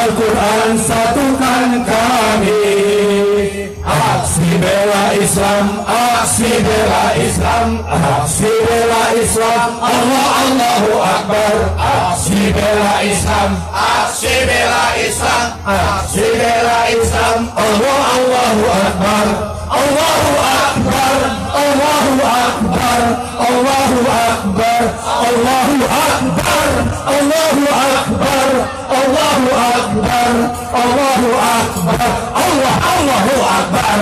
Al-Quran satukan kami. Aksi bela Islam, aksi bela Islam, aksi bela Islam. Allah Allahu Akbar. Aksi bela Islam, aksi bela Islam, aksi bela Islam. Allah Allahu Akbar. Allahu Akbar. Allahu Akbar. Allahu Akbar. Allahu Akbar. Allahu Akbar. Allahu Akbar. Allahu Akbar. Allahu Akbar.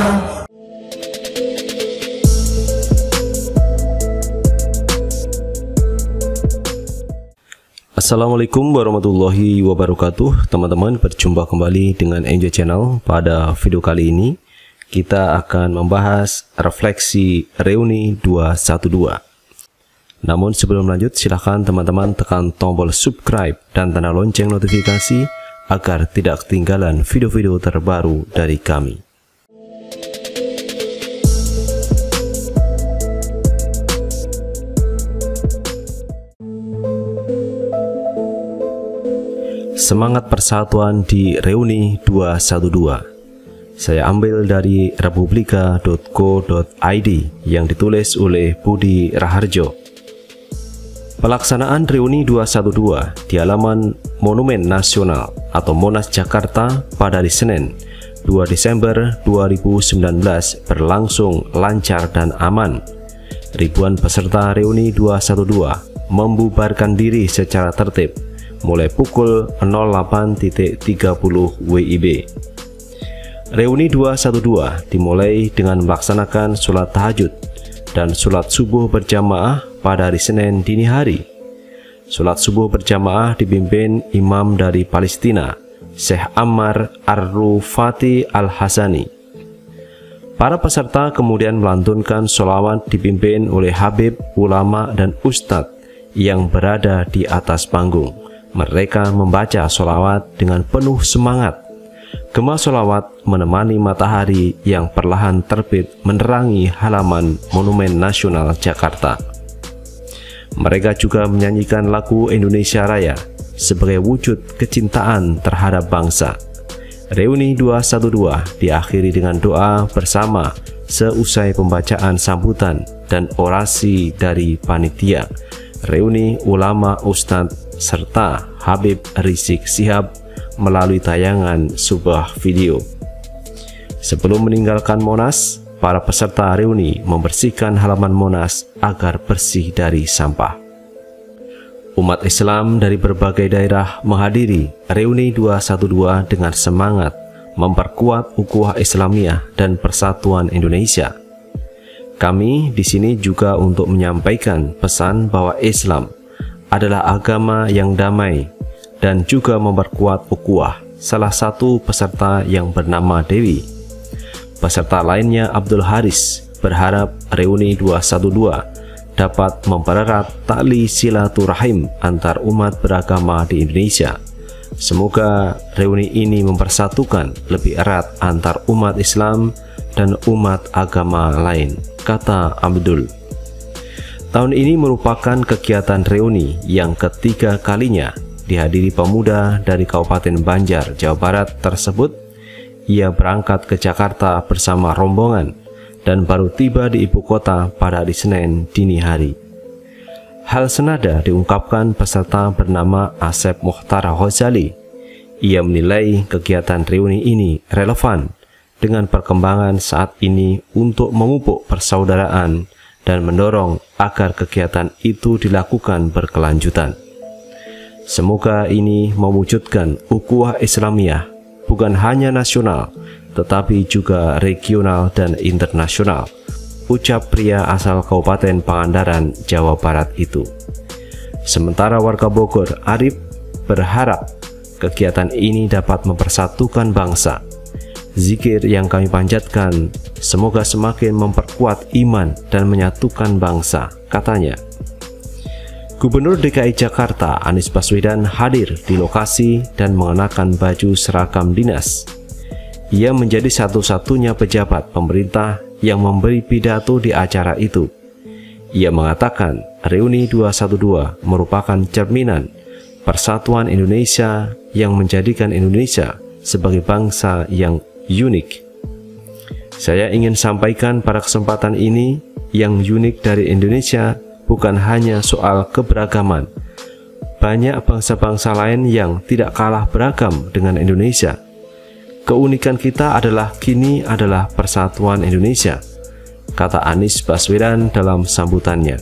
Assalamualaikum warahmatullahi wabarakatuh. Teman-teman, berjumpa kembali dengan Enjoy Channel. Pada video kali ini kita akan membahas refleksi reuni 212. Namun sebelum lanjut, silahkan teman-teman tekan tombol subscribe dan tanda lonceng notifikasi agar tidak ketinggalan video-video terbaru dari kami. Semangat persatuan di reuni 212. Saya ambil dari republika.co.id yang ditulis oleh Budi Raharjo. Pelaksanaan reuni 212 di halaman Monumen Nasional atau Monas Jakarta pada hari Senin 2 Desember 2019 berlangsung lancar dan aman. Ribuan peserta reuni 212 membubarkan diri secara tertib mulai pukul 08.30 WIB. Reuni 212 dimulai dengan melaksanakan sholat tahajud dan sholat subuh berjamaah pada hari Senin dini hari. Sholat subuh berjamaah dipimpin imam dari Palestina, Syekh Ammar Ar-Rufati Al-Hasani. Para peserta kemudian melantunkan sholawat dipimpin oleh habib, ulama, dan ustadz yang berada di atas panggung. Mereka membaca sholawat dengan penuh semangat. Gema sholawat menemani matahari yang perlahan terbit menerangi halaman Monumen Nasional Jakarta. Mereka juga menyanyikan lagu Indonesia Raya sebagai wujud kecintaan terhadap bangsa. Reuni 212 diakhiri dengan doa bersama seusai pembacaan sambutan dan orasi dari panitia, reuni ulama, ustadz, serta Habib Rizik Syihab melalui tayangan sebuah video. Sebelum meninggalkan Monas, para peserta reuni membersihkan halaman Monas agar bersih dari sampah. Umat Islam dari berbagai daerah menghadiri reuni 212 dengan semangat memperkuat ukhuwah Islamiyah dan persatuan Indonesia. Kami di sini juga untuk menyampaikan pesan bahwa Islam adalah agama yang damai dan juga memperkuat ukhuwah. Salah satu peserta yang bernama Dewi. Peserta lainnya Abdul Haris berharap reuni 212 dapat mempererat tali silaturahim antar umat beragama di Indonesia. Semoga reuni ini mempersatukan lebih erat antar umat Islam dan umat agama lain, kata Abdul. Tahun ini merupakan kegiatan reuni yang ketiga kalinya dihadiri pemuda dari Kabupaten Banjar, Jawa Barat tersebut. Ia berangkat ke Jakarta bersama rombongan dan baru tiba di ibu kota pada hari Senin dini hari. Hal senada diungkapkan peserta bernama Asep Mukhtar Ghazali. Ia menilai kegiatan reuni ini relevan dengan perkembangan saat ini untuk memupuk persaudaraan dan mendorong agar kegiatan itu dilakukan berkelanjutan. Semoga ini mewujudkan ukhuwah Islamiyah bukan hanya nasional, tetapi juga regional dan internasional, ucap pria asal Kabupaten Pangandaran, Jawa Barat itu. Sementara warga Bogor, Arif, berharap kegiatan ini dapat mempersatukan bangsa. Zikir yang kami panjatkan semoga semakin memperkuat iman dan menyatukan bangsa, katanya. Gubernur DKI Jakarta Anies Baswedan hadir di lokasi dan mengenakan baju seragam dinas. Ia menjadi satu-satunya pejabat pemerintah yang memberi pidato di acara itu. Ia mengatakan reuni 212 merupakan cerminan persatuan Indonesia yang menjadikan Indonesia sebagai bangsa yang unik. Saya ingin sampaikan pada kesempatan ini, yang unik dari Indonesia bukan hanya soal keberagaman. Banyak bangsa-bangsa lain yang tidak kalah beragam dengan Indonesia. Keunikan kita kini adalah persatuan Indonesia, kata Anies Baswedan dalam sambutannya.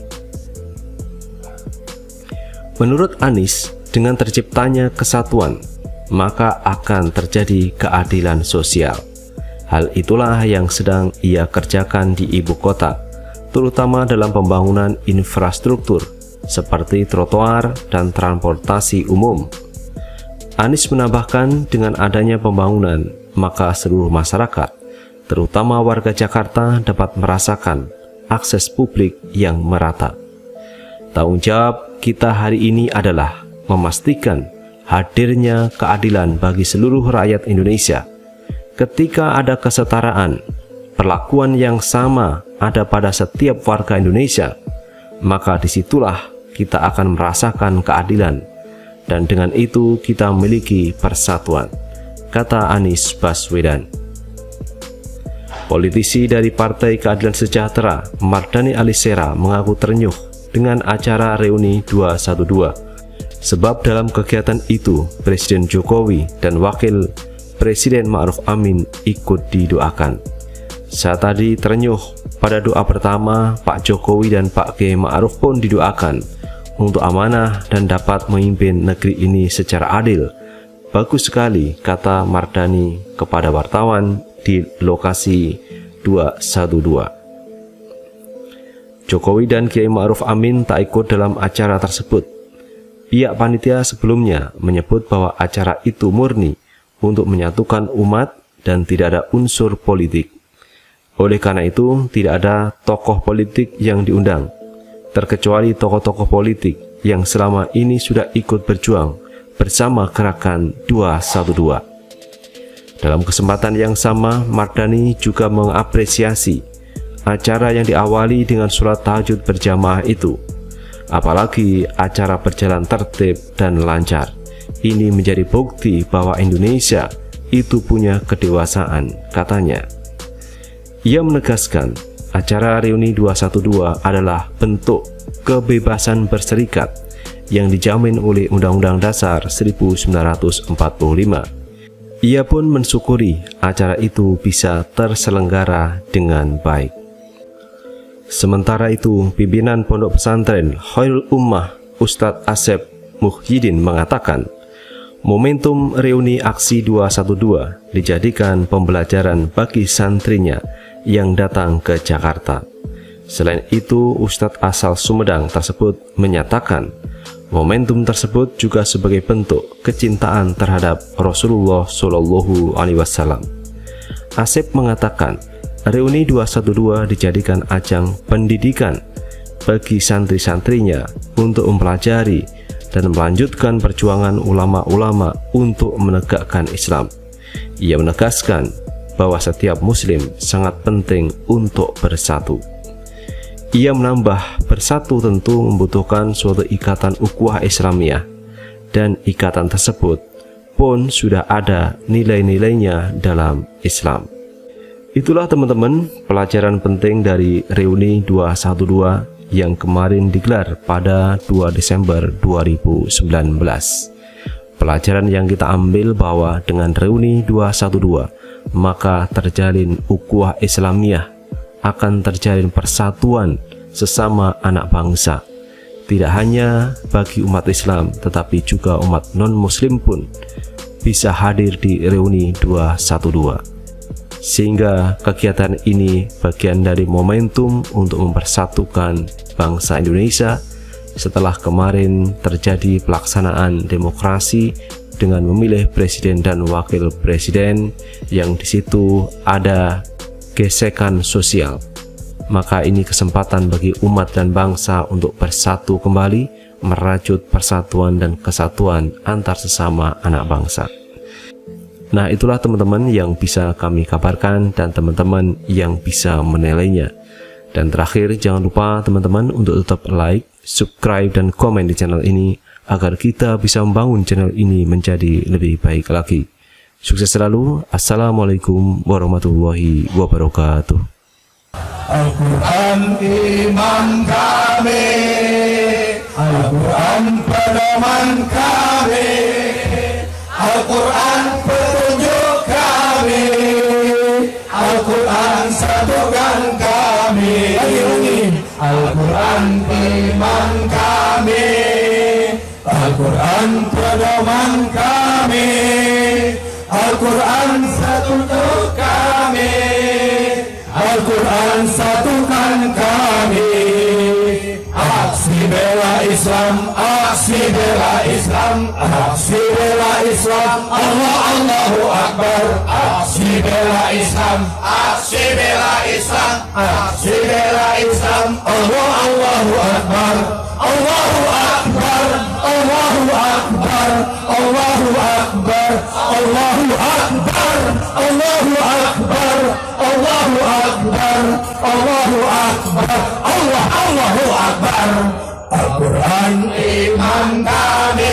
Menurut Anies, dengan terciptanya kesatuan, maka akan terjadi keadilan sosial. Hal itulah yang sedang ia kerjakan di ibu kota, terutama dalam pembangunan infrastruktur seperti trotoar dan transportasi umum. Anies menambahkan, dengan adanya pembangunan, maka seluruh masyarakat, terutama warga Jakarta, dapat merasakan akses publik yang merata. Tanggung jawab kita hari ini adalah memastikan hadirnya keadilan bagi seluruh rakyat Indonesia. Ketika ada kesetaraan, perlakuan yang sama ada pada setiap warga Indonesia, maka disitulah kita akan merasakan keadilan, dan dengan itu kita memiliki persatuan, kata Anies Baswedan. Politisi dari Partai Keadilan Sejahtera, Mardhani Alisera, mengaku terenyuh dengan acara reuni 212. Sebab dalam kegiatan itu, Presiden Jokowi dan Wakil Presiden Ma'ruf Amin ikut didoakan. Saya tadi terenyuh pada doa pertama, Pak Jokowi dan Pak Kiai Ma'ruf pun didoakan untuk amanah dan dapat memimpin negeri ini secara adil. Bagus sekali, kata Mardhani kepada wartawan di lokasi 212. Jokowi dan Kiai Ma'ruf Amin tak ikut dalam acara tersebut. Pihak panitia sebelumnya menyebut bahwa acara itu murni untuk menyatukan umat dan tidak ada unsur politik. Oleh karena itu, tidak ada tokoh politik yang diundang, terkecuali tokoh-tokoh politik yang selama ini sudah ikut berjuang bersama gerakan 212. Dalam kesempatan yang sama, Mardhani juga mengapresiasi acara yang diawali dengan sholat tahajud berjamaah itu. Apalagi acara berjalan tertib dan lancar. Ini menjadi bukti bahwa Indonesia itu punya kedewasaan, katanya. Ia menegaskan, acara reuni 212 adalah bentuk kebebasan berserikat yang dijamin oleh Undang-Undang Dasar 1945. Ia pun mensyukuri acara itu bisa terselenggara dengan baik. Sementara itu, pimpinan Pondok Pesantren Khairul Ummah Ustadz Asep Muhyiddin mengatakan, momentum reuni aksi 212 dijadikan pembelajaran bagi santrinya yang datang ke Jakarta. Selain itu, Ustadz asal Sumedang tersebut menyatakan, momentum tersebut juga sebagai bentuk kecintaan terhadap Rasulullah Shallallahu Alaihi Wasallam. Asep mengatakan, reuni 212 dijadikan ajang pendidikan bagi santri-santrinya untuk mempelajari dan melanjutkan perjuangan ulama-ulama untuk menegakkan Islam. Ia menegaskan bahwa setiap muslim sangat penting untuk bersatu. Ia menambah, bersatu tentu membutuhkan suatu ikatan ukhuwah Islamiyah, dan ikatan tersebut pun sudah ada nilai-nilainya dalam Islam. Itulah teman-teman pelajaran penting dari reuni 212 yang kemarin digelar pada 2 Desember 2019. Pelajaran yang kita ambil bahwa dengan reuni 212 maka terjalin ukhuwah Islamiyah, akan terjalin persatuan sesama anak bangsa. Tidak hanya bagi umat Islam tetapi juga umat non-muslim pun bisa hadir di reuni 212. Sehingga kegiatan ini bagian dari momentum untuk mempersatukan bangsa Indonesia setelah kemarin terjadi pelaksanaan demokrasi dengan memilih presiden dan wakil presiden yang di situ ada gesekan sosial. Maka ini kesempatan bagi umat dan bangsa untuk bersatu kembali, merajut persatuan dan kesatuan antar sesama anak bangsa. Nah, itulah teman-teman yang bisa kami kabarkan dan teman-teman yang bisa menilainya. Dan terakhir, jangan lupa teman-teman untuk tetap like, subscribe, dan komen di channel ini agar kita bisa membangun channel ini menjadi lebih baik lagi. Sukses selalu. Assalamualaikum warahmatullahi wabarakatuh. Al-Quran imam kami, Al-Quran pedoman kami, Al-Quran petunjuk kami, Al-Quran satukan kami. Al-Quran imam kami, Al-Quran pedoman kami, Al-Quran satukan kami, Al-Quran satukan kami. Aksi bela Islam, aksi bela Islam, aksi bela Islam. Allah Allahu Akbar. Aksi bela Islam, aksi bela Islam, aksi bela Islam. Allah Allahu Akbar. Allahu Akbar. Allahu Akbar. Allahu Akbar. Allahu Akbar. Allahu Akbar. Allahu Akbar. Allahu Akbar. Allahu Akbar. Al-Quran imam kami,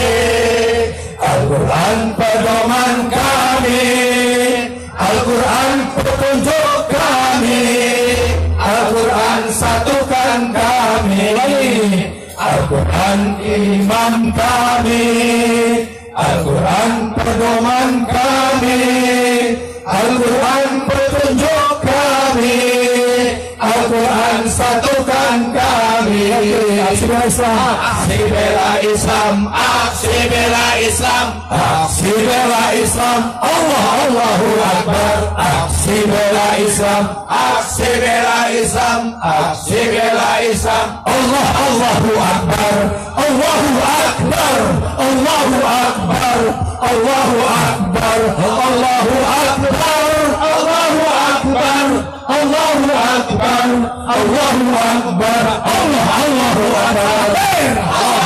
Al-Quran pedoman kami, Al-Quran petunjuk kami, Al-Quran satukan kami. Al-Quran imam kami, Al-Quran pedoman kami, Al-Quran petunjuk kami, Al-Quran satukan kami. Aksi bela Islam, aksi bela Islam, aksi bela Islam, aksi bela Islam. Allah Allahu Akbar. Aksi bela Islam, aksi bela Islam, aksi bela Islam. Allah Allahu Akbar. Allahu Akbar. Allahu Akbar. Allahu Akbar. Allahu Akbar. Allahu Akbar. Allahu Akbar. Allahu Akbar. Allah Allahu Akbar.